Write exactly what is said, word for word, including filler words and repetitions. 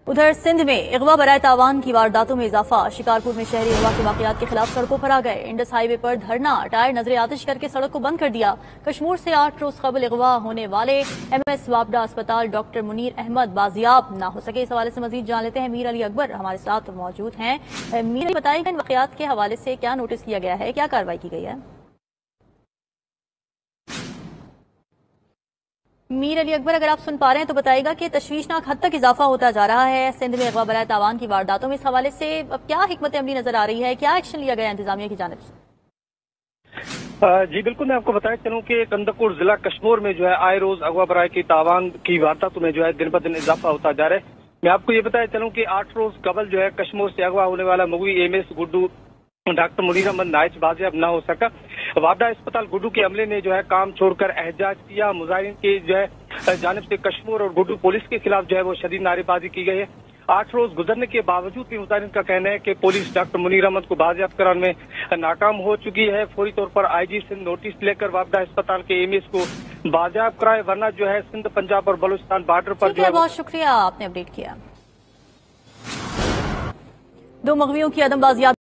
उधर सिंध में अगवा बराए तावान की वारदातों में इजाफा। शिकारपुर में शहरी अगवा के वाकयात के खिलाफ सड़कों पर आ गए। इंडस हाईवे पर धरना, टायर नजर आतिश करके सड़क को बंद कर दिया। कश्मीर से आठ रोज कबल अगवा होने वाले एम एस वापडा अस्पताल डॉक्टर मुनीर अहमद बाजियाब ना हो सके। इस हवाले से मजीद जान लेते हैं। मीर अली अकबर हमारे साथ मौजूद हैं। मीर अली, बताइएगा इन वाकयात के हवाले से क्या नोटिस किया गया है, क्या कार्रवाई की गई है? मीर अली अकबर, अगर आप सुन पा रहे हैं तो बताइएगा कि तशवीशनाक हद तक इजाफा होता जा रहा है सिंध में अगवा बराए तावान की वारदातों में। इस हवाले से अब क्या हिकमत अमली नजर आ रही है, क्या एक्शन लिया गया इंतजामिया की जानिब से? जी बिल्कुल, मैं आपको बताया चलूं कि कंदकपुर जिला कश्मीर में जो है आए रोज अगवा बराए की तावान की वारदातों में जो है दिन ब दिन इजाफा होता जा रहा है। मैं आपको ये बताया चलूं कि आठ रोज कबल जो है कश्मीर से अगवा होने वाला मुगवी M S Guddu doctor Munir Ahmed Naich बाजियाब न हो सका। वापडा अस्पताल गुड्डू के अमले ने जो है काम छोड़कर एहतजाज किया। मुजाहिरीन की जो है जानिब से कश्मीर और गुड्डू पुलिस के खिलाफ जो है वो शदीद नारेबाजी की गई है। आठ रोज गुजरने के बावजूद भी मुजाहिरीन का कहना है कि पुलिस डॉक्टर मुनीर अहमद को बाजियाब कराने में नाकाम हो चुकी है। फौरी तौर पर आई जी सिंध नोटिस लेकर वापडा अस्पताल के एम एस को बाजियाब कराए, वरना जो है सिंध पंजाब और बलूचिस्तान बॉर्डर पर जो है। बहुत शुक्रिया, आपने अपडेट किया। दो मुगवियों की अदम बाजियाब